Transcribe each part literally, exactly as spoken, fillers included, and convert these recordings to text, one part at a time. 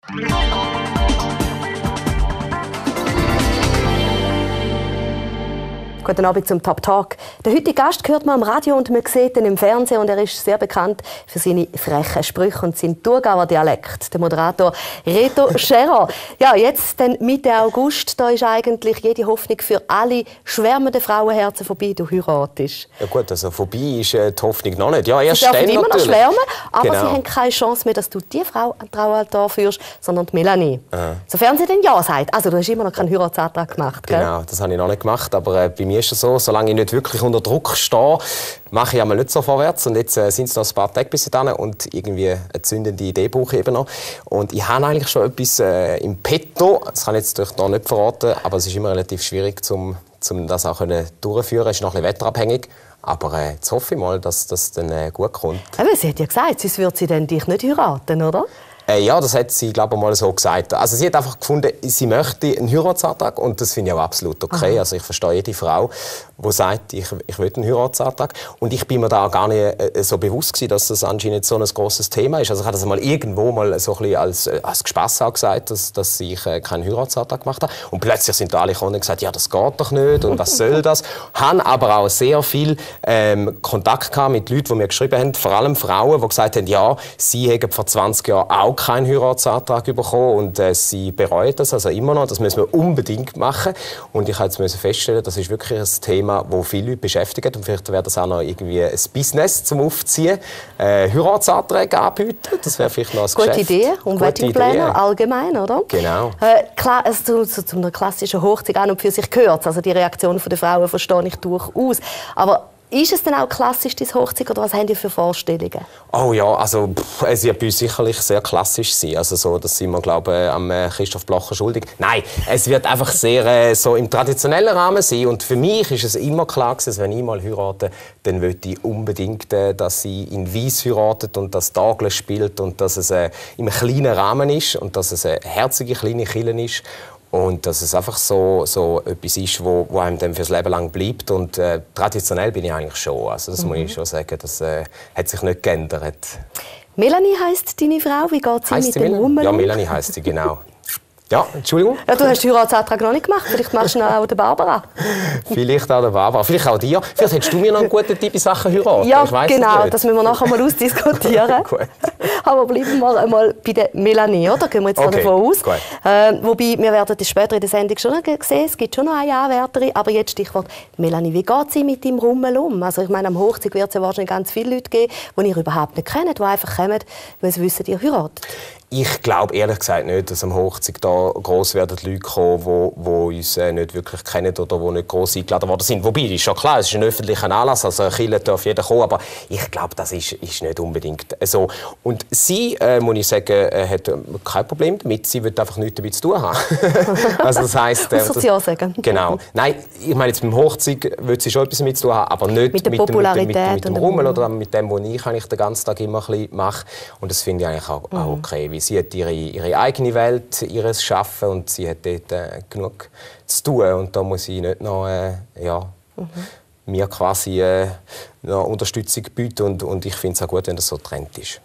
Guten Abend zum Top Talk. Der heutige Gast hört man am Radio und man sieht ihn im Fernsehen und er ist sehr bekannt für seine frechen Sprüche und seinen Thurgauer Dialekt. Der Moderator Reto Scherer. Ja, jetzt dann Mitte August, da ist eigentlich jede Hoffnung für alle schwärmenden Frauenherzen vorbei. Du heiratest. Ja gut, also vorbei ist äh, die Hoffnung noch nicht. Ja, erst sie dürfen immer noch schwärmen, aber genau. Sie haben keine Chance mehr, dass du die Frau an Traualtar führst, sondern die Melanie. Aha. Sofern sie denn ja sagt. Also du hast immer noch keinen Heiratsantrag gemacht, gell? Genau, das habe ich noch nicht gemacht, aber äh, bei mir ist es so, solange ich nicht wirklich unter Druck stehe, mache ich einmal nicht so vorwärts. Und jetzt äh, sind es noch ein paar Tage bis dahin und irgendwie eine zündende Idee brauche ich eben noch. Und ich habe eigentlich schon etwas äh, im Petto, das kann ich jetzt natürlich noch nicht verraten, aber es ist immer relativ schwierig, um um das auch durchzuführen. Es ist noch ein bisschen wetterabhängig. Aber äh, jetzt hoffe ich mal, dass das dann äh, gut kommt. Aber sie hat ja gesagt, sonst würde sie dann dich nicht heiraten, oder? Äh, ja, das hat sie, glaube ich, mal so gesagt. Also sie hat einfach gefunden, sie möchte einen Heiratsantrag und das finde ich auch absolut okay. Aha. Also ich verstehe jede Frau, die sagt, ich, ich will einen Heiratsantrag. Und ich bin mir da gar nicht äh, so bewusst gewesen, dass das anscheinend so ein grosses Thema ist. Also ich habe das mal irgendwo mal so ein bisschen als, äh, als Gespass auch gesagt, dass, dass ich äh, keinen Heiratsantrag gemacht habe. Und plötzlich sind da alle gekommen und gesagt, ja, das geht doch nicht und was soll das? Haben aber auch sehr viel ähm, Kontakt gehabt mit Leuten, die mir geschrieben haben, vor allem Frauen, die gesagt haben, ja, sie haben vor zwanzig Jahren auch keinen Heiratsantrag bekommen und äh, sie bereuen das also immer noch. Das müssen wir unbedingt machen. Und ich musste feststellen, das ist wirklich ein Thema, das viele Leute beschäftigt. Und vielleicht wäre das auch noch irgendwie ein Business zum Aufziehen. Äh, Heiratsanträge anbieten, das wäre vielleicht noch ein Gute Geschäft. Idee. Und Weddingplaner allgemein, oder? Genau. Äh, klar, also zu, zu einer klassischen Hochzeit an und für sich gehört. Also die Reaktion der Frauen verstehe ich durchaus. Aber ist es denn auch klassisch, diese Hochzeit, oder was haben die für Vorstellungen? Oh ja, also pff, es wird bei uns sicherlich sehr klassisch sein. Also so, das sind wir, glaube ich, am Christoph Blocher schuldig. Nein, es wird einfach sehr äh, so im traditionellen Rahmen sein. Und für mich ist es immer klar gewesen, wenn ich mal heirate, dann möchte ich unbedingt, äh, dass sie in Weiss heiratet und das Tagle spielt und dass es äh, im kleinen Rahmen ist und dass es eine herzige kleine Kirche ist. Und dass es einfach so, so etwas ist, wo, wo einem dann fürs Leben lang bleibt. Und äh, traditionell bin ich eigentlich schon. Also das mhm. muss ich schon sagen. Das äh, hat sich nicht geändert. Melanie heisst deine Frau. Wie geht sie heisst mit dem Rummel? Ja, Melanie heisst sie, genau. Ja, Entschuldigung. Ja, du hast den Heiratsantrag noch nicht gemacht. Vielleicht machst du noch auch der Barbara. Vielleicht auch der Barbara. Vielleicht auch dir. Vielleicht hättest du mir noch einen guten Tipp in Sachen heiraten. Ja, genau. Das müssen wir nachher mal ausdiskutieren. Gut. Aber bleiben wir einmal bei der Melanie, oder? Gehen wir jetzt okay. davon aus. Äh, wobei, wir werden das später in der Sendung schon noch sehen. Es gibt schon noch eine Anwärterin. Aber jetzt Stichwort Melanie. Wie geht sie mit deinem Rummel um? Also ich meine, am Hochzeit wird es ja wahrscheinlich ganz viele Leute geben, die ihr überhaupt nicht kennt, die einfach kommen, weil sie wissen, ihr heiratet. Ich glaube ehrlich gesagt nicht, dass am Hochzeit da gross werden Leute kommen, die, die uns äh, nicht wirklich kennen oder die nicht gross eingeladen worden sind. Wobei, ist schon klar, es ist ein öffentlicher Anlass, also eine Kirche darf jeder kommen, aber ich glaube, das ist, ist nicht unbedingt so. Und sie, äh, muss ich sagen, äh, hat kein Problem damit, sie will einfach nichts damit zu tun haben. Also das heisst, äh, das soll sie auch sagen. Genau. Nein, ich meine, jetzt beim Hochzeit will sie schon etwas damit zu tun haben, aber nicht mit der mit, Popularität dem, mit, dem, mit dem und Rummel oder mit dem, was ich eigentlich den ganzen Tag immer ein bisschen mache. Und das finde ich eigentlich auch, mhm. auch okay. Sie hat ihre, ihre eigene Welt, ihres Schaffen und sie hat dort äh, genug zu tun. Und da muss ich nicht noch äh, ja, mhm. mir quasi äh, noch Unterstützung bieten. Und, und ich finde es auch gut, wenn das so getrennt ist.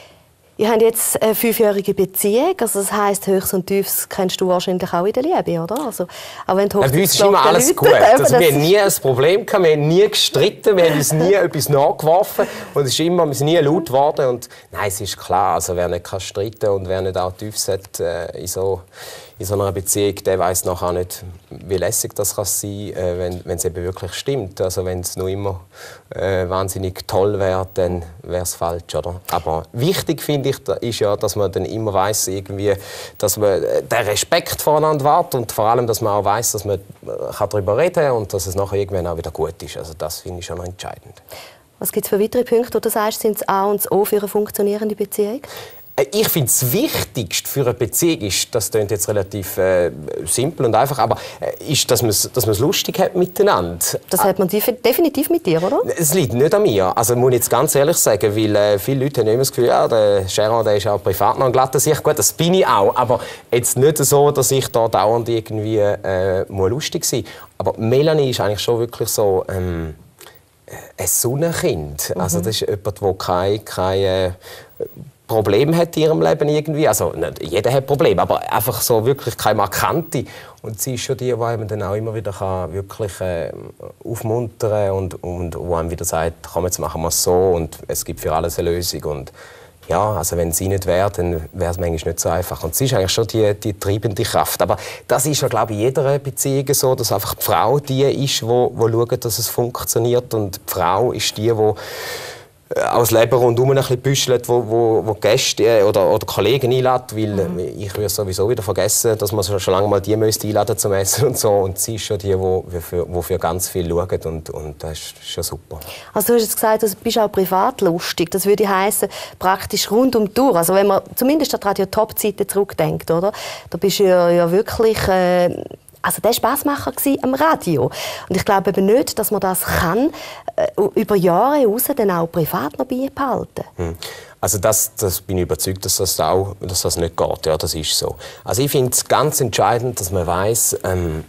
Ihr habt jetzt eine fünfjährige Beziehung, also das heisst, Höchst und Tiefs kennst du wahrscheinlich auch in der Liebe, oder? Also, auch wenn die ja, bei uns ist immer alles Leute, gut. Also, wir haben nie ein Problem gehabt, wir haben nie gestritten, wir haben uns nie etwas nachgeworfen und es ist immer, wir sind nie laut geworden. Und nein, es ist klar, also wer nicht kann streiten und wer nicht auch Tiefs hat äh, in so in so einer Beziehung, der weiss nachher nicht, wie lässig das kann sein kann, äh, wenn, wenn es eben wirklich stimmt. Also wenn es nur immer äh, wahnsinnig toll wäre, dann wäre es falsch, oder? Aber wichtig finde ich, ist ja, dass man dann immer weiss, irgendwie, dass man den Respekt voneinander wahrt und vor allem, dass man auch weiss, dass man darüber reden kann und dass es nachher irgendwann auch wieder gut ist. Also das finde ich schon noch entscheidend. Was gibt es für weitere Punkte, wo du sagst, sind das A und das O für eine funktionierende Beziehung? Ich finde, das Wichtigste für eine Beziehung ist, das klingt jetzt relativ äh, simpel und einfach, aber äh, ist, dass man es dass man's lustig hat miteinander. Das hat man definitiv mit dir, oder? Es liegt nicht an mir. Also muss ich jetzt ganz ehrlich sagen, weil äh, viele Leute haben immer das Gefühl, ja, der Gerard, der ist auch privat noch ein glatter Sicht. Gut, das bin ich auch, aber jetzt nicht so, dass ich da dauernd irgendwie äh, muss lustig sein muss. Aber Melanie ist eigentlich schon wirklich so ähm, ein Sonnenkind. Mhm. Also das ist jemand, der keine, keine Probleme hat in ihrem Leben irgendwie. Also nicht jeder hat Probleme, aber einfach so wirklich keine markante. Und sie ist schon die, die einem dann auch immer wieder kann, wirklich äh, aufmuntern und, und wo einem wieder sagt, komm, jetzt machen wir es so und es gibt für alles eine Lösung. Und ja, also wenn sie nicht wäre, dann wäre es manchmal nicht so einfach. Und sie ist eigentlich schon die, die treibende Kraft. Aber das ist ja, glaube ich, in jeder Beziehung so, dass einfach die Frau die ist, die, die schaut, dass es funktioniert. Und die Frau ist die, die aus Leben rundherum ein bisschen büschelt, wo, wo, wo Gäste oder, oder Kollegen einladen, weil mhm. ich würde sowieso wieder vergessen, dass man schon lange mal die müsste einladen zum Essen und so. Und sie ist schon die, die für, die für ganz viel schaut und, und das ist schon super. Also du hast jetzt gesagt, du bist auch privat lustig. Das würde heißen praktisch rund um die Tour. Also wenn man zumindest an die Radio-Top-Zeiten zurückdenkt, oder? Da bist du ja, ja wirklich... Äh Also der Spassmacher am Radio. Und ich glaube eben nicht, dass man das kann, äh, über Jahre hinaus dann auch privat noch beibehalten. Hm. Also das, das bin ich überzeugt, dass das, auch, dass das nicht geht. Ja, das ist so. Also ich finde es ganz entscheidend, dass man weiss, ähm,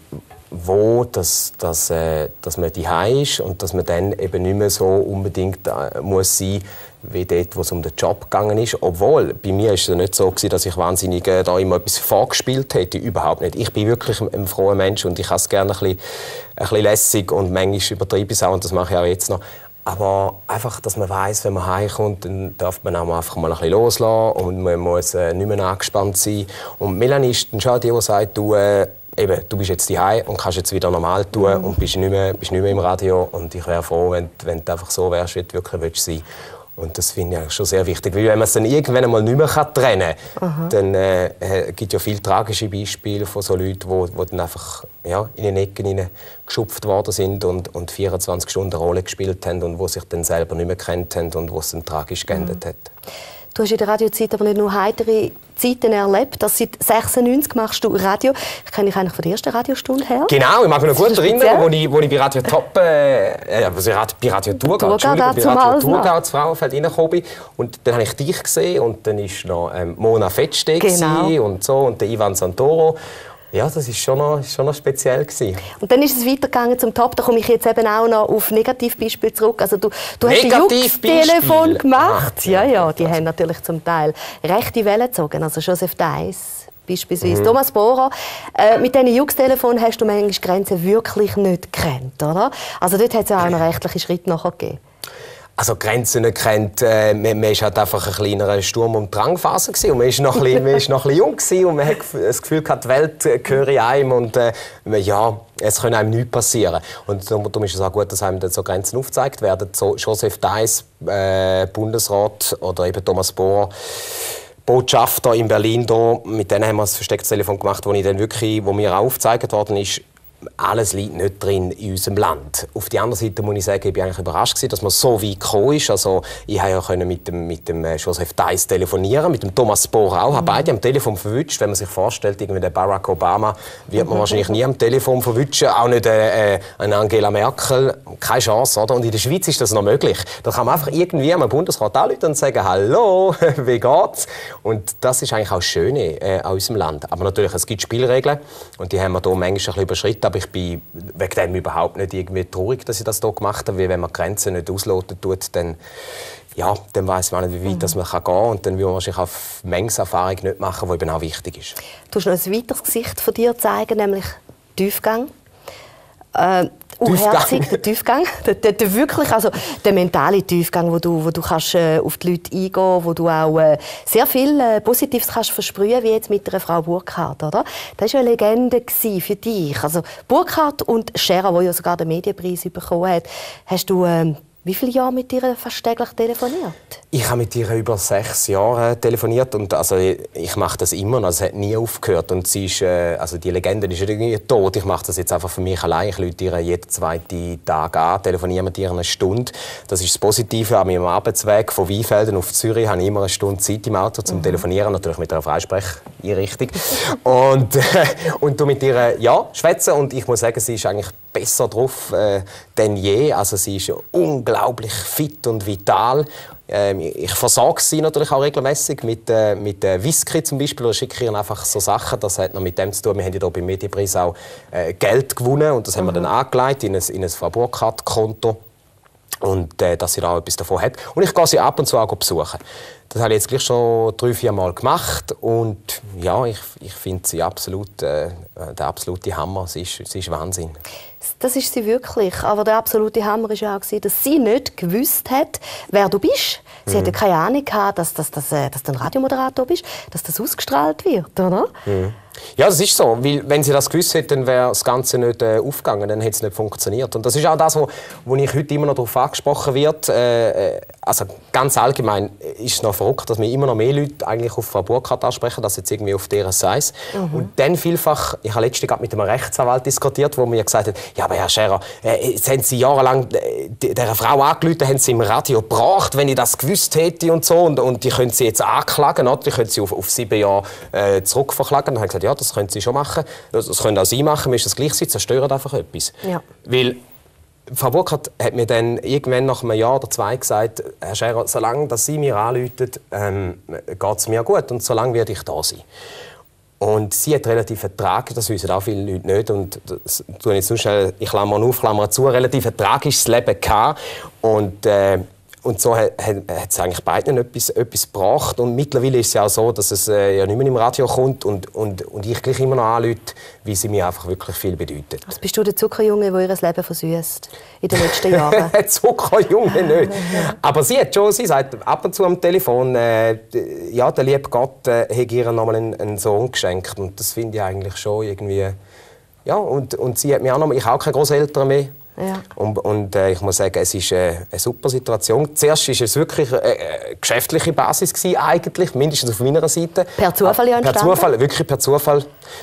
wo das, das, äh, dass man daheim ist und dass man dann eben nicht mehr so unbedingt äh, muss sein wie dort, wo es um den Job gegangen ist. Obwohl, bei mir war es nicht so, dass ich wahnsinnig äh, da immer etwas vorgespielt hätte. Überhaupt nicht. Ich bin wirklich ein, ein froher Mensch und ich habe es gerne ein bisschen, ein bisschen lässig und manchmal übertreibe ich es auch und das mache ich auch jetzt noch. Aber einfach, dass man weiss, wenn man heimkommt, dann darf man auch einfach mal ein bisschen loslassen und man muss äh, nicht mehr angespannt sein. Und Melanie ist dann schon die, die sagt, du, äh, eben, du bist jetzt daheim und kannst jetzt wieder normal tun mhm. und bist nicht mehr, bist nicht mehr im Radio. Und ich wäre froh, wenn, wenn du einfach so wärst, wie du wirklich willst sein. Und das finde ich schon sehr wichtig. Weil wenn man es dann irgendwann einmal nicht mehr trennen kann, dann äh, äh, gibt es ja viele tragische Beispiele von so Leuten, die dann einfach ja, in den Ecken geschupft worden sind und, und vierundzwanzig Stunden eine Rolle gespielt haben und die sich dann selber nicht mehr kennt haben und wo es dann tragisch geendet mhm. hat. Du hast in der Radiozeit aber nicht nur heitere Zeiten erlebt. Das seit sechsundneunzig machst du Radio. Ich kenne dich eigentlich von der ersten Radiostunde her. Genau, ich mag mich noch gut erinnern, als ich, wo ich bei Radio Top, äh, also bei Radio Thurgau, Entschuldigung, bei Radio Thurgau ins Frauenfeld reingekommen bin. Und dann habe ich dich gesehen und dann war noch ähm, Mona Fettsteg genau. und so und der Ivan Santoro. Ja, das war schon noch, schon noch speziell gewesen. Und dann ist es weitergegangen zum Top. Da komme ich jetzt eben auch noch auf Negativbeispiele zurück. Also du, du hast ein Jux-Telefon gemacht. Ah, ja, ja, die haben natürlich zum Teil rechte Wellen gezogen. Also Joseph Deiss beispielsweise, mhm. Thomas Bohrer. Äh, mit diesen Jux-Telefonen hast du manchmal Grenzen wirklich nicht gekannt, oder? Also dort hat es ja auch noch rechtliche Schritte nachher gegeben. Also Grenzen nicht kennt, äh, man war halt einfach ein kleiner Sturm- und Drangphase gewesen. Und man war noch, noch ein bisschen jung gewesen und man hat das Gefühl gehabt, die Welt gehöre einem und äh, ja, es kann einem nichts passieren. Und darum ist es auch gut, dass einem dann so Grenzen aufgezeigt werden. So Joseph Deiss, äh, Bundesrat oder eben Thomas Bohrer, Botschafter in Berlin, da, mit denen haben wir das verstecktes Telefon gemacht, wo, ich dann wirklich, wo mir auch aufgezeigt worden ist, alles liegt nicht drin in unserem Land. Auf der anderen Seite muss ich sagen, ich war eigentlich überrascht, dass man so weit gekommen ist. Also, ich konnte ja mit dem, mit dem Joseph Deiss telefonieren, mit dem Thomas Bohrer auch. Ich habe beide am Telefon verwünscht. Wenn man sich vorstellt, irgendwie der Barack Obama wird man wahrscheinlich nie am Telefon verwünschen. Auch nicht äh, eine Angela Merkel. Keine Chance, oder? Und in der Schweiz ist das noch möglich. Da kann man einfach irgendwie am Bundesrat anrufen und sagen, «Hallo, wie geht's?» Und das ist eigentlich auch das Schöne äh, an unserem Land. Aber natürlich, es gibt Spielregeln und die haben wir hier manchmal ein bisschen überschritten. Aber ich bin wegen dem überhaupt nicht irgendwie traurig, dass ich das hier gemacht habe. Weil wenn man Grenzen nicht ausloten tut, dann, ja, dann weiss man nicht, wie weit mhm. man gehen kann. Und dann will man wahrscheinlich auch Mengenserfahrung nicht machen, die eben auch wichtig ist. Du hast noch ein weiteres Gesicht von dir zeigen, nämlich Tiefgang. Äh, unherzig, der Tiefgang. Der, der, der, wirklich, also der mentale Tiefgang, wo du, wo du kannst, äh, auf die Leute eingehen kannst, wo du auch äh, sehr viel äh, Positives kannst versprühen, wie jetzt mit der Frau Burkhardt, oder? Das war eine Legende für dich. Also Burkhardt und Scherer, die ja sogar den Medienpreis bekommen hat, hast du äh, wie viele Jahre mit ihr fast täglich telefoniert? Ich habe mit ihr über sechs Jahre telefoniert und also ich, ich mache das immer noch. Es hat nie aufgehört und sie ist, äh, also die Legende ist irgendwie tot. Ich mache das jetzt einfach für mich allein. Ich rufe ihr jeden zweiten Tag an, telefoniere mit ihr eine Stunde. Das ist das Positive an meinem Arbeitsweg von Weinfelden auf Zürich. Habe ich immer eine Stunde Zeit im Auto zum mhm. Telefonieren, natürlich mit einer Freisprecheinrichtung und äh, und du mit ihr ja schwätzen und ich muss sagen, sie ist eigentlich besser drauf äh, denn je. Also sie ist unglaublich fit und vital. Ähm, ich versorge sie natürlich auch regelmäßig mit, äh, mit äh, Whisky zum Beispiel. Oder schicke ihr einfach so Sachen. Das hat noch mit dem zu tun. Wir haben ja hier beim Medienpreis auch äh, Geld gewonnen und das mhm. haben wir dann angelegt in ein, in ein Frau Burkhardt-Konto. Und äh, dass sie da etwas davon hat. Und ich gehe sie ab und zu auch besuchen. Das habe ich jetzt gleich schon drei, vier Mal gemacht. Und ja, ich, ich finde sie absolut, äh, der absolute Hammer. Sie ist, sie ist Wahnsinn. Das ist sie wirklich. Aber der absolute Hammer war ja auch, dass sie nicht gewusst hat, wer du bist. Sie mhm. hatte keine Ahnung gehabt, dass, dass, dass, dass du ein Radiomoderator bist, dass das ausgestrahlt wird, oder? Mhm. Ja, das ist so. Weil, wenn sie das gewusst hätte, dann wäre das Ganze nicht äh, aufgegangen, dann hätte es nicht funktioniert. Und das ist auch das, wo, wo ich heute immer noch darauf angesprochen werde. Äh, also ganz allgemein ist es noch verrückt, dass mir immer noch mehr Leute eigentlich auf Frau Burkhardt ansprechen, als jetzt irgendwie auf deren Size. Mhm. Und dann vielfach, ich habe letztens mit einem Rechtsanwalt diskutiert, der mir gesagt hat, ja, aber Herr Scherer, äh, jetzt haben Sie jahrelang äh, dieser Frau angerufen, haben Sie im Radio gebracht, wenn ich das gewusst hätte und so. Und, und die können Sie jetzt anklagen, oder? Die können Sie auf, auf sieben Jahre äh, zurückverklagen. Dann habe ich gesagt, ja, das können Sie schon machen. Das, das können auch Sie machen. Mir ist das gleich, Sie zerstören einfach etwas. Ja. Weil Frau Burkhardt hat mir dann irgendwann nach einem Jahr oder zwei gesagt, Herr Scherer, solange dass Sie mir anrufen, ähm, geht es mir gut und solange werde ich da sein. Und sie hat relativ einen Trag, das wissen auch viele Leute nicht. Und das tue ich jetzt nur schnell, ich klammer auf, klammer zu, relativ ein tragisches Leben gehabt. Und, äh, und so hat, hat, hat es eigentlich beiden etwas, etwas gebracht. Und mittlerweile ist es ja auch so, dass es äh, ja nicht mehr im Radio kommt und, und, und ich gleich immer noch anrufe, weil sie mir einfach wirklich viel bedeutet. Also bist du der Zuckerjunge, der ihr Leben versüßt in den letzten Jahren? Zuckerjunge nicht. Aber sie hat schon, sie sagt ab und zu am Telefon, äh, ja, der liebe Gott äh, hat ihr nochmal einen, einen Sohn geschenkt. Und das finde ich eigentlich schon irgendwie... Ja, und, und sie hat mir auch noch... Ich habe auch keine Großeltern mehr. Ja. Und, und äh, ich muss sagen, es ist äh, eine super Situation. Zuerst war es wirklich eine äh, geschäftliche Basis gewesen, eigentlich, mindestens auf meiner Seite. Per Zufall ja entstanden? Per Zufall, wirklich per Zufall.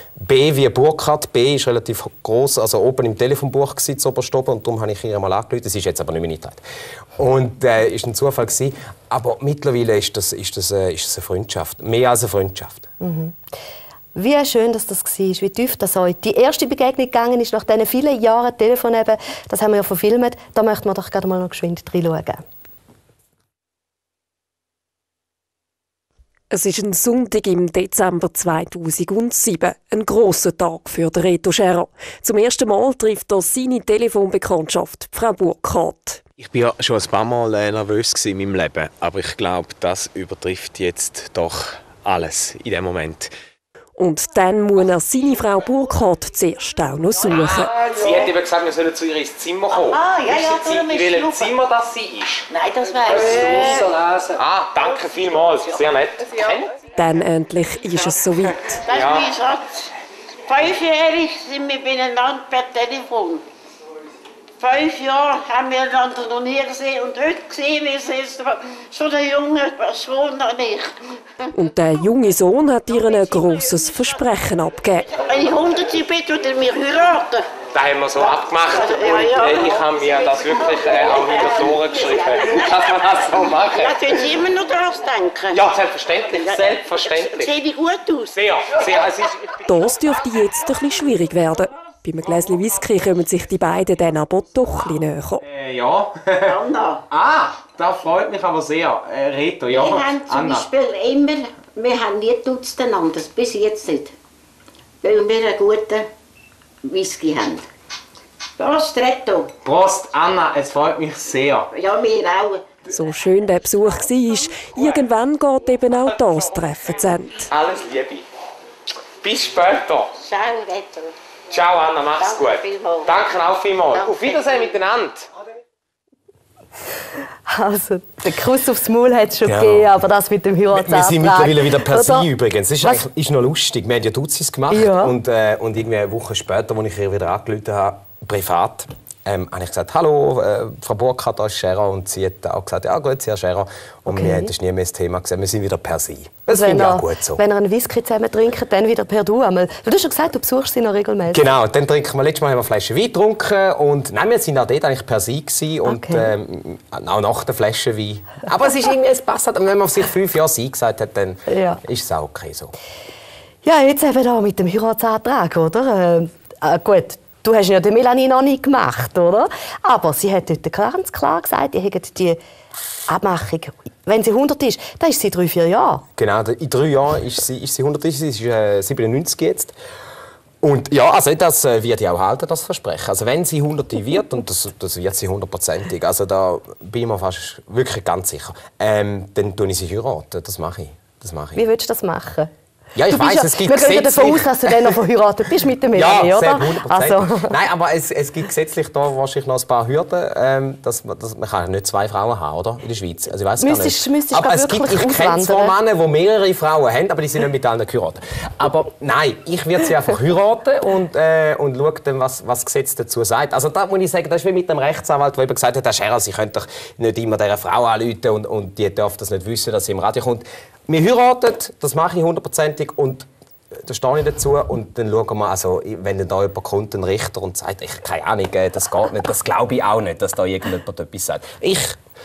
B wie Burkhardt. B ist relativ groß, also oben im Telefonbuch gewesen, oberst oben, und darum habe ich ihr mal angerufen. Das ist jetzt aber nicht mehr nicht. Und äh, ist ein Zufall gewesen. Aber mittlerweile ist das, ist das, äh, ist das eine Freundschaft, mehr als eine Freundschaft. Mhm. Wie schön dass das war, wie tief das euch die erste Begegnung gegangen ist, nach diesen vielen Jahren Telefon eben. Das haben wir ja verfilmt. Da möchten wir doch gerade mal noch geschwind reinschauen. Es ist ein Sonntag im Dezember zweitausendsieben. Ein grosser Tag für Reto Scherer. Zum ersten Mal trifft er seine Telefonbekanntschaft, Frau Burkhardt. Ich war ja schon ein paar Mal äh, nervös in meinem Leben, aber ich glaube, das übertrifft jetzt doch alles in dem Moment. Und dann muss er seine Frau Burkhardt zuerst auch noch suchen. Sie hat eben gesagt, wir sollen zu ihr ins Zimmer kommen. Ah, ja, ja, Sie, in welchem Zimmer das sie ist? Nein, das weiss ich. Ah, danke vielmals. Sehr nett. Dann endlich ist es soweit. Das ist mein Schatz. Fünfjährig sind wir miteinander per Telefon. Fünf Jahre haben wir einander noch nie gesehen und heute sehen wir es so der junge Sohn und ich. Und der junge Sohn hat ihr ein grosses Versprechen abgegeben. Wenn ich hundert bin, tut er mich heiraten. Das haben wir so abgemacht. Ja, ja. Und ich habe mir das wirklich äh, auch hinter die Ohren geschrieben. Dass man das so machen. Ja, können Sie immer noch daran denken? Ja, selbstverständlich. Selbstverständlich. Sehe ich gut aus? Sehr, sehr. Es ist, das dürfte jetzt ein bisschen schwierig werden. Bei einem Gläschen Whisky kommen sich die beiden dann aber doch ein bisschen näher. Äh, ja. Anna. Ah, das freut mich aber sehr. Äh, Reto, ja. Wir haben zum Anna. Beispiel immer, wir haben nie duzt einander, bis jetzt nicht. Weil wir einen guten Whisky haben. Prost, Reto. Prost, Anna, es freut mich sehr. Ja, wir auch. So schön der Besuch war, irgendwann geht eben auch das Treffen zu Ende. Alles Liebe. Bis später. Ciao, Reto. Ciao Anna, mach's Danke gut. vielmals. Danke auch vielmals. Danke. Auf Wiedersehen miteinander. Also, den Kuss aufs Maul hat es schon Ja. gegeben, aber das mit dem Heiratsantrag... Wir sind mittlerweile wieder per Oder? Sie übrigens. Das ist, Was? eigentlich- ist noch lustig. Wir haben ja Duzis gemacht. Ja. Und, äh, und irgendwie eine Woche später, als ich ihr wieder angerufen habe, privat, ähm, habe ich gesagt, hallo, äh, Frau Burkhardt, da ist Scherer. Und sie hat auch gesagt, ja gut, Herr Scherer. Und Okay. wir haben das nie mehr das Thema gesehen. Wir sind wieder per Sie. Das wenn, finde ich auch er, gut so. wenn ihr einen Whisky zusammen trinkt, dann wieder per Du einmal. Du hast schon gesagt, du besuchst sie noch regelmäßig. Genau, dann trinken wir. Letztes Mal haben wir eine Flasche Wein getrunken. Und nein, wir sind auch dort eigentlich per Sie gewesen. Und Okay. ähm, auch nach der Flasche Wein. Aber es ist irgendwie, es passt halt. Wenn man sich fünf Jahre Sie gesagt hat, dann Ja. ist es auch okay so. Ja, jetzt eben da mit dem Heiratsantrag, oder? Äh, äh, gut, du hast ja die Melanie noch nicht gemacht, oder? Aber sie hat dort ganz klar gesagt, ihr habt die Abmachung, wenn sie hundert ist, dann ist sie drei, vier Jahre. Genau, in drei Jahren ist sie, ist sie hundert, sie ist äh, siebenundneunzig jetzt. Und ja, also das äh, wird ja auch halten, das Versprechen. Also wenn sie Hunderte wird, und das, das wird sie hundertprozentig, also da bin ich mir fast wirklich ganz sicher, ähm, dann tue ich sie heiraten. Das mache ich. Das mache ich. Wie willst du das machen? Ja, ich weiss, ja, es gibt wir gehen gesetzlich... davon aus, dass du dann noch verheiratet bist mit der Melanie, ja, oder? hundertprozentig. Also. Nein, aber es, es gibt gesetzlich da wahrscheinlich noch ein paar Hürden. Ähm, dass, dass, man kann ja nicht zwei Frauen haben, oder? In der Schweiz. Also ich weiss gar nicht. Müsstest aber es gibt, ich kenne zwei Männer, die mehrere Frauen haben, aber die sind nicht mit allen geheiratet. Aber nein, ich werde sie einfach heiraten und, äh, und schaue dann, was, was das Gesetz dazu sagt. Also da muss ich sagen, das ist wie mit dem Rechtsanwalt, der eben gesagt hat, Herr Scherer, Sie können doch nicht immer dieser Frau anrufen und, und die darf das nicht wissen, dass sie im Radio kommt. Wir heiraten, das mache ich hundertprozentig und da stehe ich dazu und dann schauen wir, also, wenn dann da jemand kommt, ein Richter, und sagt, ich keine Ahnung, das geht nicht, das glaube ich auch nicht, dass da irgendjemand etwas sagt. Ich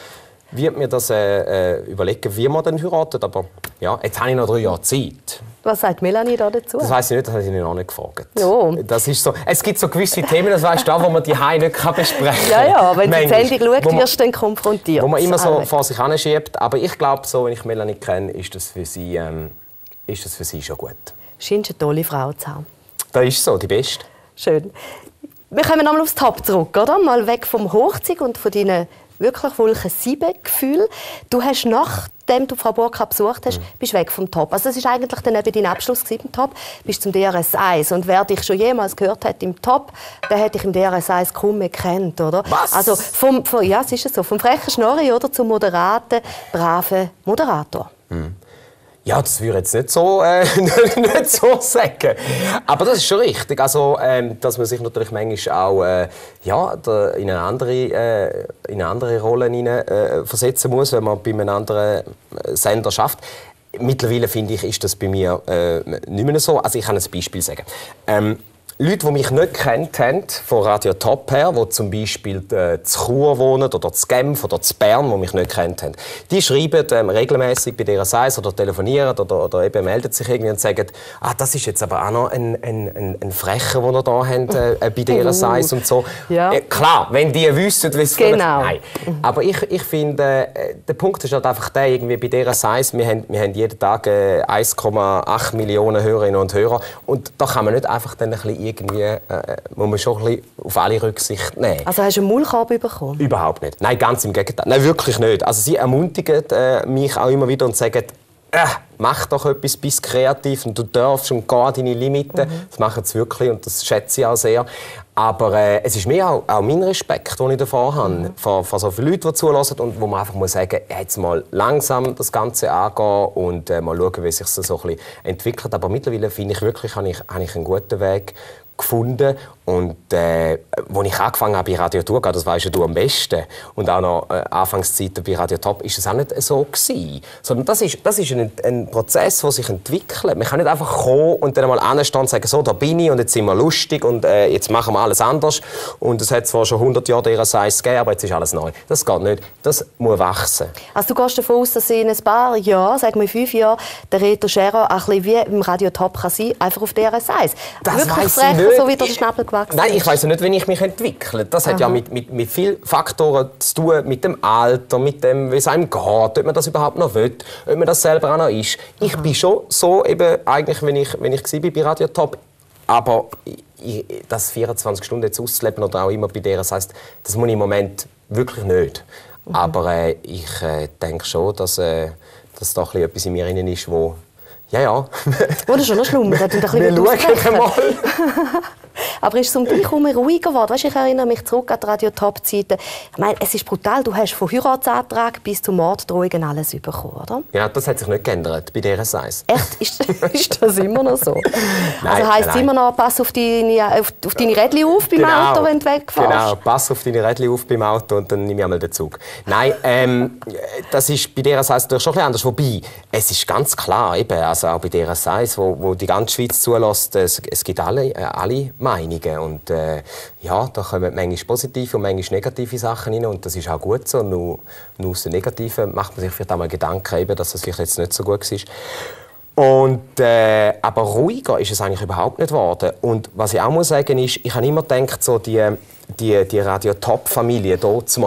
werde mir das äh, überlegen, wie man dann heiratet, aber ja, jetzt habe ich noch drei Jahre Zeit. Was sagt Melanie da dazu? Das weiss ich nicht, das habe ich noch nicht gefragt. Ja. Das ist so, es gibt so gewisse Themen, das weißt du auch, wo man die Heim nicht besprechen kann. Ja, ja, wenn du die Sendung schaut, man, wirst du dann konfrontiert. Wo man immer so vor sich hinschiebt. Aber ich glaube, so, wenn ich Melanie kenne, ist das für sie, ähm, ist das für sie schon gut. Scheinst eine tolle Frau zu haben. Das ist so, die Beste. Schön. Wir kommen nochmal aufs Top zurück, oder? Mal weg vom Hochzeug und von deinen wirklich wohlchen Sieben-Gefühlen. Du hast, nachdem du Frau Burkhardt besucht hast, mhm. bist weg vom Top. Also das war eigentlich dann eben dein Abschluss im Top. Bist zum D R S eins. Und wer dich schon jemals gehört hat im Top, der hätte dich im D R S eins kaum mehr kennt, oder? Was? Also vom, vom, ja, es ist so. Vom frechen Schnorri, oder, zum moderaten, braven Moderator. Mhm. Ja, das würde ich jetzt nicht so, äh, nicht so sagen. Aber das ist schon richtig. Also, ähm, dass man sich natürlich manchmal auch äh, ja, in eine andere, äh, in eine andere Rolle hinein, äh, versetzen muss, wenn man bei einem anderen Sender schafft. Mittlerweile, finde ich, ist das bei mir äh, nicht mehr so. Also ich kann ein Beispiel sagen. Ähm, Leute, die mich nicht kennt haben, von Radio Top her, die zum Beispiel äh, zu Chur wohnen oder zu Genf oder zu Bern, die mich nicht kennt haben, die schreiben ähm, regelmäßig bei D R S eins oder telefonieren oder, oder eben melden sich irgendwie und sagen, ah, das ist jetzt aber auch noch ein, ein, ein, ein Frecher, den wir hier haben, äh, bei D R S eins und so. Ja. Äh, klar, wenn die wüssten, wie es genau. Nein. Aber ich, ich finde, äh, der Punkt ist halt einfach der, irgendwie bei D R S eins, wir haben, wir haben jeden Tag äh, eins Komma acht Millionen Hörerinnen und Hörer und da kann man nicht einfach dann ein bisschen irgendwie, äh, muss man schon ein bisschen auf alle Rücksicht nehmen. Also hast du einen Maulkorb bekommen? Überhaupt nicht. Nein, ganz im Gegenteil. Nein, wirklich nicht. Also sie ermutigen äh, mich auch immer wieder und sagen, äh, mach doch etwas, bist kreativ und du darfst und geh deine Limiten. Mhm. Das machen sie wirklich und das schätze ich auch sehr. Aber äh, es ist mir auch, auch mein Respekt, den ich davor habe, mhm. vor, vor so vielen Leuten, die zuhören und wo man einfach muss sagen, jetzt mal langsam das Ganze angehen und äh, mal schauen, wie sich das so ein bisschen entwickelt. Aber mittlerweile finde ich wirklich, habe ich, habe ich einen guten Weg gefunden. Und äh, als ich angefangen habe bei Radio Thurgau, das weisst du am besten, und auch noch äh, Anfangszeiten bei Radio Top, ist es auch nicht so gewesen. Sondern das ist, das ist ein, ein Prozess, der sich entwickelt. Man kann nicht einfach kommen und dann einmal anstehen und sagen, so, da bin ich und jetzt sind wir lustig und äh, jetzt machen wir alles anders. Und es hat zwar schon hundert Jahre D R S eins gegeben, aber jetzt ist alles neu. Das geht nicht. Das muss wachsen. Also du gehst davon aus, dass in ein paar Jahren, sagen wir fünf Jahren, der Reto Scherer ein bisschen wie im Radio Top kann sein, einfach auf D R S eins. Das wirklich frecher, so wie der Schnabel gewachsen Nein, ich weiss ja nicht, wie ich mich entwickle. Das Aha. hat ja mit, mit, mit vielen Faktoren zu tun, mit dem Alter, mit dem, wie es einem geht, ob man das überhaupt noch will, ob man das selber auch noch ist. Ich Aha. bin schon so, eben, eigentlich, wenn ich, wenn ich war bei Radio Top, aber ich, das vierundzwanzig Stunden jetzt auszuleben oder auch immer bei der, das heisst, das muss ich im Moment wirklich nicht. Mhm. Aber äh, ich äh, denke schon, dass, äh, dass da etwas in mir drin ist, wo ja, ja. Oder schon noch schlummert und ein bisschen mal. Aber ist es um dich herum ruhiger geworden? Weißt, ich erinnere mich zurück an die Radio-Top-Zeiten. Ich meine, es ist brutal. Du hast von Heiratsantrag bis zu Morddrohungen alles bekommen, oder? Ja, das hat sich nicht geändert bei D R S eins. Echt? Ist, ist das immer noch so? Nein, also heisst es immer noch, pass auf deine, auf, auf deine Rädchen auf beim genau, Auto, wenn du wegfährst? Genau, pass auf deine Rädchen auf beim Auto und dann nehme ich einmal den Zug. Nein, ähm, das ist bei D R S eins natürlich schon ein bisschen anders. Wobei, es ist ganz klar, eben, also auch bei D R S eins, wo, wo die ganze Schweiz zulässt, es, es gibt alle, äh, alle Meinungen. Und äh, ja, da kommen manchmal positive und manchmal negative Sachen rein. Und das ist auch gut so. Nur, nur aus den Negativen macht man sich vielleicht einmal Gedanken, eben, dass das vielleicht jetzt nicht so gut war. Und, äh, aber ruhiger ist es eigentlich überhaupt nicht geworden. Und was ich auch muss sagen ist, ich habe immer gedacht, so die, die, die Radio-Top-Familie dort mal,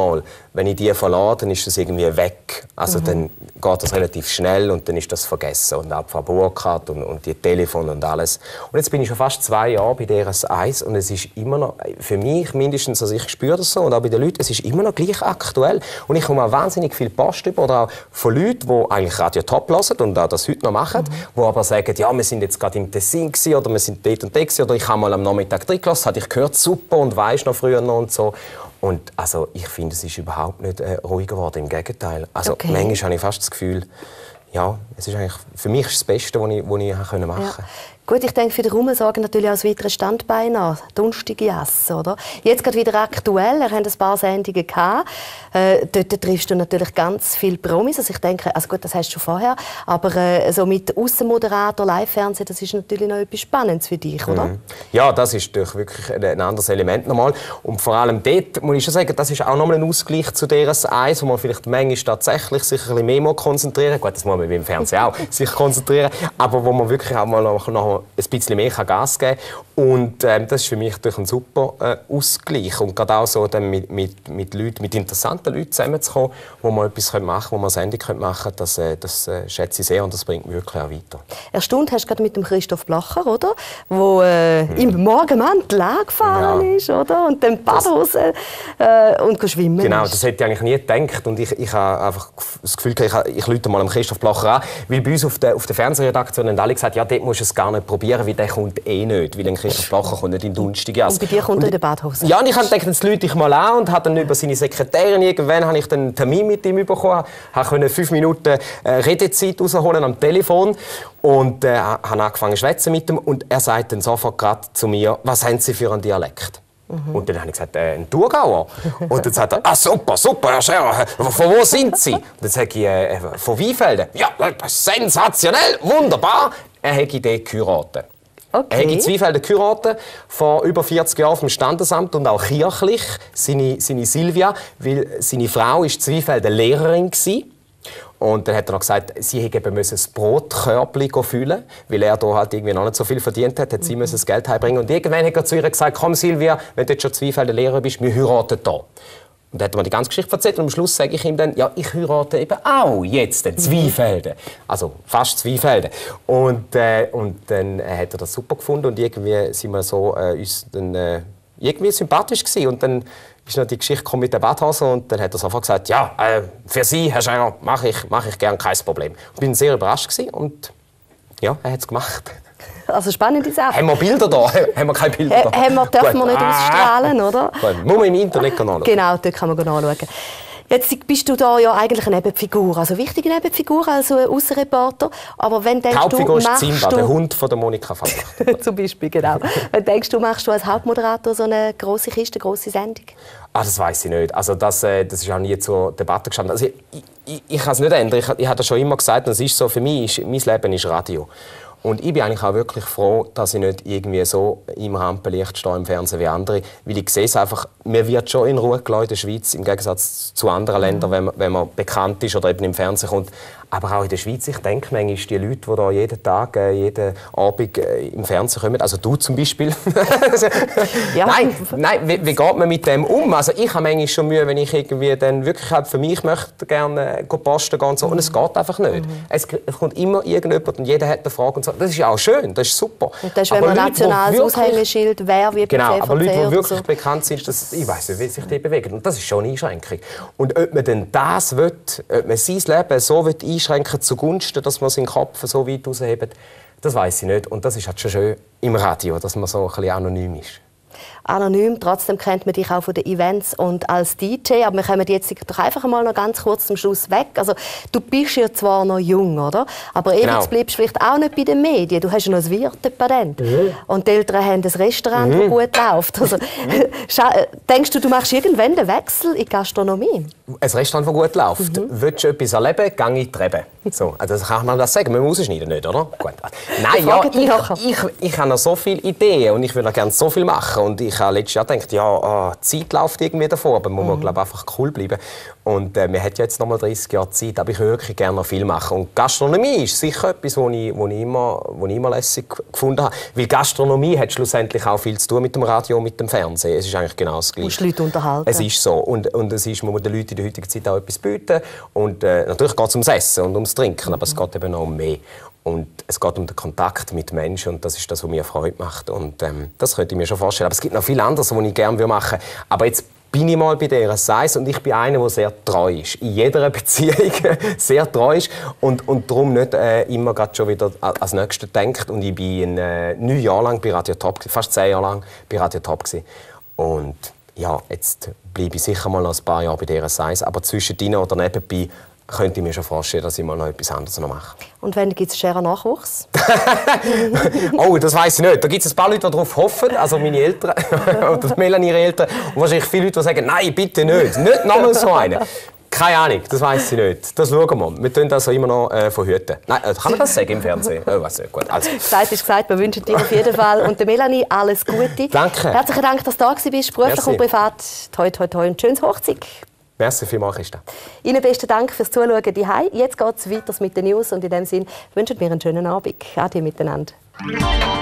wenn ich die verlasse, dann ist das irgendwie weg. Also Mhm. dann geht das relativ schnell und dann ist das vergessen. Und auch Frau Burkhardt und, und die Telefone und alles. Und jetzt bin ich schon fast zwei Jahre bei D R S eins und es ist immer noch, für mich mindestens, also ich spüre das so und auch bei den Leuten, es ist immer noch gleich aktuell. Und ich komme auch wahnsinnig viel Post über, oder auch von Leuten, die eigentlich Radio Top hören und auch das heute noch machen, die mhm. aber sagen, ja, wir sind jetzt gerade im Tessin gewesen, oder wir sind dort und dort gewesen, oder ich habe mal am Nachmittag drin gelassen, hatte ich gehört, super und weiss noch früher noch und so. Und also, ich finde, es ist überhaupt nicht äh, ruhiger geworden, im Gegenteil. Also, okay. Manchmal habe ich fast das Gefühl, ja, es ist eigentlich, für mich ist das Beste, was ich, was ich machen konnte. Ja. Gut, ich denke, für den Raum sorgen natürlich auch das weitere Standbein an. Dunstige Essen, oder? Jetzt gerade wieder aktuell, wir haben ein paar Sendungen gehabt. Äh, dort triffst du natürlich ganz viele Promis. Also ich denke, also gut, das hast du schon vorher, aber äh, so mit Aussenmoderator, Live-Fernsehen, das ist natürlich noch etwas Spannendes für dich, oder? Mhm. Ja, das ist natürlich wirklich ein anderes Element nochmal. Und vor allem dort, muss ich schon sagen, das ist auch nochmal ein Ausgleich zu D R S eins, wo man vielleicht manchmal tatsächlich sich ein bisschen mehr konzentrieren muss. Gut, das muss man wie im Fernsehen auch sich konzentrieren, aber wo man wirklich auch mal noch, noch ein bisschen mehr Gas geben kann. Und ähm, das ist für mich natürlich ein super äh, Ausgleich. Und gerade auch so dann mit, mit, mit, Leuten, mit interessanten Leuten zusammenzukommen, wo man etwas machen können, wo man eine Sendung machen können, das, äh, das äh, schätze ich sehr und das bringt mich wirklich auch weiter. Erstaunt hast du gerade mit dem Christoph Blacher, oder? Wo äh, hm. im Morgenmantel angefahren ja. ist, oder? Und dann Badhose äh, und schwimmen Genau, ist. das hätte ich eigentlich nie gedacht. Und ich, ich habe einfach das Gefühl, ich, ich rufe mal am Christoph Blacher an, weil bei uns auf der, auf der Fernsehredaktion haben alle gesagt, ja, dort musst du es gar nicht probieren, weil der kommt eh nicht, weil ein Christoph Blacher kommt nicht in Dunstige. Und bei dir kommt er in der Badhose? Ja, und ich habe gedacht, jetzt lüte ich mal an und habe dann über seine Sekretärin irgendwann habe ich dann einen Termin mit ihm bekommen, konnte fünf Minuten äh, Redezeit rausholen am Telefon und äh, habe angefangen zu schwätzen mit ihm und er sagt dann sofort gerade zu mir, was haben Sie für einen Dialekt? Mhm. Und dann habe ich gesagt, äh, ein Thurgauer. Und dann sagt er, ah, super, super, Herr Scherer, von wo sind Sie? Und dann sage ich, äh, von Weinfelden. Ja, sensationell, wunderbar. Er hätte dort geheiratet. Okay. Er hat in Zweifelden geheiratet, vor über vierzig Jahren auf dem Standesamt und auch kirchlich, seine, seine Silvia, weil seine Frau war Zweifelden Lehrerin war. Und dann hat er noch gesagt, sie hätte eben das Brotkörbchen füllen, weil er da halt irgendwie noch nicht so viel verdient hat, hat sie mhm. das Geld heimbringen. Und irgendwann hat er zu ihr gesagt, komm Silvia, wenn du jetzt schon Zweifelden Lehrerin bist, wir heiraten hier. Und dann hat er mir die ganze Geschichte erzählt und am Schluss sage ich ihm dann, ja, ich heirate eben auch jetzt in Zweifelden. Also fast Zweifelden. Und, äh, und dann äh, hat er das super gefunden und irgendwie sind wir so äh, uns dann, äh, irgendwie sympathisch gewesen. Und dann ist noch die Geschichte mit der Badhose und dann hat er sofort gesagt, ja, äh, für Sie, Herr Scherer, mache ich, mach ich gerne, kein Problem. Ich bin sehr überrascht gewesen und ja, er hat es gemacht. Also spannende Sache. Haben wir Bilder da? Haben wir keine Bilder da? Haben wir, dürfen wir nicht ausstrahlen, oder? Gut, muss man im Internet anschauen. Genau, dort kann man anschauen. Jetzt bist du da ja eigentlich eine Nebenfigur, also eine wichtige Nebenfigur, also ein Aussenreporter. Aber wenn denkst die Hauptfigur du, ist Simba, du... der Hund von der Monika Fallach. Zum Beispiel, genau. Wenn denkst du, machst du als Hauptmoderator so eine grosse Kiste, eine grosse Sendung? Ah, das weiss ich nicht. Also das, äh, das ist auch nie zur Debatte gestanden. Also ich, ich, ich kann es nicht ändern. Ich, ich habe das schon immer gesagt, und es ist so, für mich ist, mein Leben ist Radio. Und ich bin eigentlich auch wirklich froh, dass ich nicht irgendwie so im Rampenlicht stehe im Fernsehen wie andere. Weil ich sehe es einfach, mir wird schon in Ruhe gelassen in der Schweiz, im Gegensatz zu anderen Ländern, wenn man, wenn man bekannt ist oder eben im Fernsehen kommt. Aber auch in der Schweiz, ich denke manchmal, die Leute, die da jeden Tag, äh, jeden Abend äh, im Fernsehen kommen, also du zum Beispiel. ja. Nein, nein wie, wie geht man mit dem um? Also ich habe manchmal schon Mühe, wenn ich irgendwie dann wirklich halt für mich möchte gerne äh, posten gehen und so. Und es geht einfach nicht. Mhm. Es, es kommt immer irgendjemand und jeder hat eine Frage und so. Das ist ja auch schön, das ist super. Und das ist, wenn man ein nationales Aushängeschild, wer wie genau, aber Leute, die wirklich so. bekannt sind, das, ich weiss nicht, wie sich die bewegen. Und das ist schon eine Einschränkung. Und ob man denn das will, ob man sein Leben so will einschränken zugunsten, dass man seinen Kopf so weit raushebt, das weiss ich nicht. Und das ist halt schon schön im Radio, dass man so ein bisschen anonym ist. Anonym, trotzdem kennt man dich auch von den Events und als D J. Aber wir kommen jetzt doch einfach mal noch ganz kurz zum Schluss weg. Also, du bist ja zwar noch jung, oder? Aber ewig genau. bleibst du vielleicht auch nicht bei den Medien. Du hast ja noch ein Wirtepatent. Mhm. Und die Eltern haben ein Restaurant, das mhm. gut läuft. Also, denkst du, du machst irgendwann den Wechsel in die Gastronomie? Ein Restaurant, das gut läuft. Mhm. Willst du etwas erleben, geh in die Rebe. So, also das kann man das sagen, man muss rausschneiden, nicht, oder? Gut. Nein, ja, ich, ich, ich habe noch so viele Ideen und ich will noch gerne so viel machen. Und ich habe letztes Jahr gedacht, ja, oh, die Zeit läuft irgendwie davor, aber man mhm. muss, glaube einfach cool bleiben. Und äh, man hat ja jetzt noch mal dreißig Jahre Zeit, aber ich würde wirklich gerne noch viel machen. Und Gastronomie ist sicher etwas, was ich, was ich, immer, was ich immer lässig gefunden habe. Weil Gastronomie hat schlussendlich auch viel zu tun mit dem Radio und mit dem Fernsehen. Es ist eigentlich genau das Gleiche. Du musst Leute unterhalten. Es ist so. Und, und es ist, man muss den Leuten in der heutigen Zeit auch etwas bieten. Und äh, natürlich geht es ums Essen und ums Trinken, aber es geht eben auch um mehr. Und es geht um den Kontakt mit Menschen und das ist das, was mir Freude macht. Und ähm, das könnte ich mir schon vorstellen. Aber es gibt noch viel anderes, was ich gerne machen würde. Aber jetzt bin ich mal bei dieser Size und ich bin einer, der sehr treu ist. In jeder Beziehung sehr treu ist und, und darum nicht äh, immer grad schon wieder als Nächstes denkt. Und ich bin äh, neun Jahre lang bei Radio Top, fast zehn Jahre lang bei Radio Top gewesen. Und ja, jetzt bleibe ich sicher mal noch ein paar Jahre bei dieser Size. Aber zwischendrin oder nebenbei könnte ich mir schon vorstellen, dass ich mal noch etwas anderes noch mache. Und wann gibt es Scherer Nachwuchs? Oh, das weiss ich nicht. Da gibt es ein paar Leute, die darauf hoffen, also meine Eltern oder Melanie, ihre Eltern. Und wahrscheinlich viele Leute, die sagen, nein, bitte nicht, nicht nochmal so einen. Keine Ahnung, das weiss ich nicht. Das schauen wir. Wir tun das also immer noch äh, verhüten. Nein, äh, kann man das sagen im Fernsehen? Oh, weiss nicht. Gut, also. Gesagt ist gesagt, wir wünschen dir auf jeden Fall und der Melanie alles Gute. Danke. Herzlichen Dank, dass du da bist, beruflich Merci. und privat. Toi, toi, toi und schönes Hochzeit. Merci vielmals, Christa. Ihnen besten Dank fürs Zuschauen daheim. Jetzt geht es weiter mit den News und in dem Sinne wünschen wir einen schönen Abend. Ade miteinander.